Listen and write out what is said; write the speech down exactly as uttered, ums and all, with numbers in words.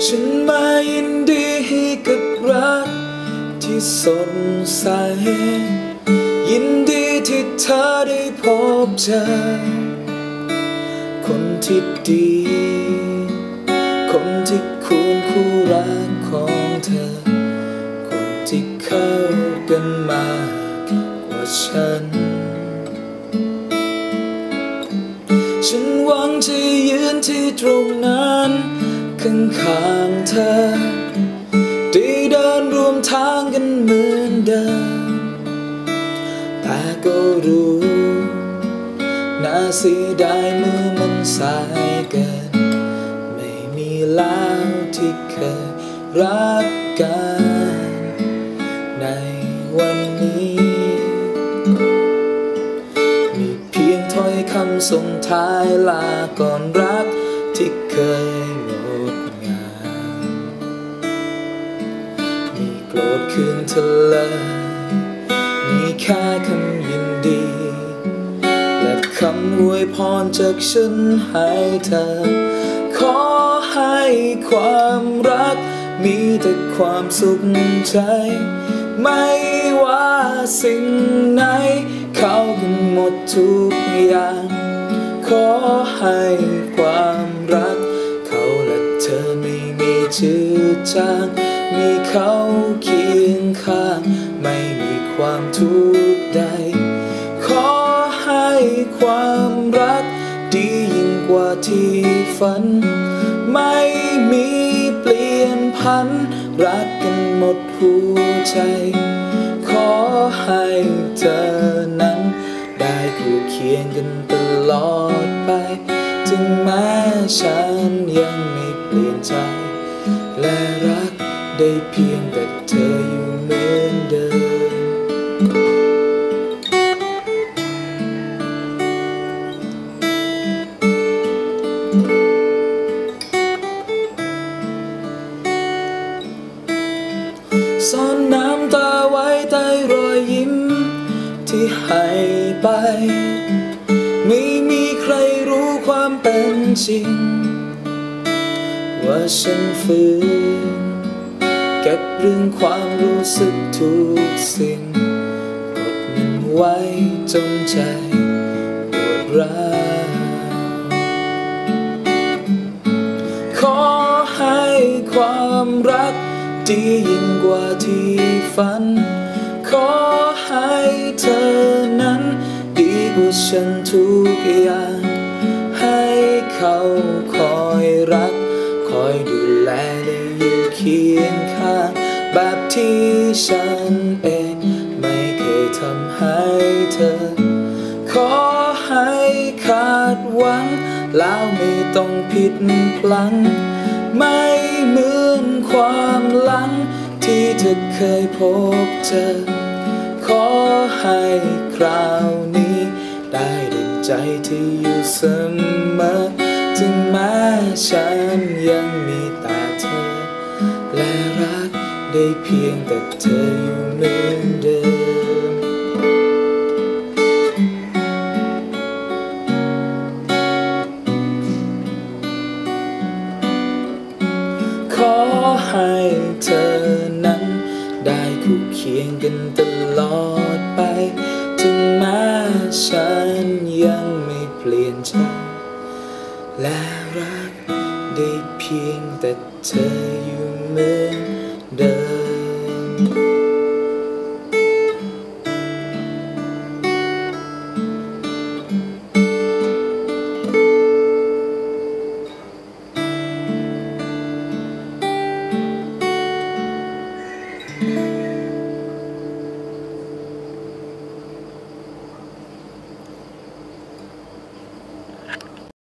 ฉันมายินดีให้กับรักที่สดใสยินดีที่เธอได้พบเจอคนที่ดีคนที่ควรคู่รักของเธอคนที่เข้ากันมากกว่าฉันฉันหวังจะยืนที่ตรงนั้นข้างๆเธอได้เดินร่วมทางกันเหมือนเดิมแต่ก็รู้น่าเสียดายเมื่อมันสายเกินไม่มีแล้วที่เคยรักกันในวันนี้มีเพียงถ้อยคำส่งท้ายลาก่อนรักที่เคยงดงามมีโกรธเคืองเธอเลยมีแค่คำยินดีและคำอวยพรจากฉันให้เธอขอให้ความรักมีแต่ความสุขใจไม่ว่าสิ่งไหนเข้ากันหมดทุกอย่างขอให้ความรักเขาและเธอไม่มีจืดจางมีเขาเคียงข้างไม่มีความทุกข์ใดขอให้ความรักดียิ่งกว่าที่ฝันไม่มีเปลี่ยนพันรักกันหมดหัวใจขอให้เธอนั้นได้คู่เคียงกันตลอดไปถึงแม้ฉันยังไม่เปลี่ยนใจและรักได้เพียงแต่เธออยู่เหมือนเดิมซ่อนน้ำตาไว้ใต้รอยยิ้มที่ให้ไปไม่มีใครรู้ความเป็นจริงว่าฉันฝืนเก็บเรื่องความรู้สึกทุกสิ่งกดมันไว้จนใจปวดร้าวขอให้ความรักดียิ่งกว่าที่ฝันขอให้เธอนั้นดีกว่าฉันทุกอย่างให้เขาคอยรักคอยดูแลและอยู่เคียงข้างแบบที่ฉันเองไม่เคยทำให้เธอขอให้ขาดหวังแล้วไม่ต้องผิดพลั้งไม่เหมือนความหลังที่เธอเคยพบเจอขอให้คราวนี้ได้ดังใจที่อยู่เสมอถึงแม้ฉันยังมีแต่เธอและรักได้เพียงแต่เธออยู่เหมือนเดิมขอให้เธอนั้นได้คู่เคียงกันตลอดไปถึงแม้ฉันยังไม่เปลี่ยนใจและรักได้เพียงแต่เธออยู่เหมือนเดิม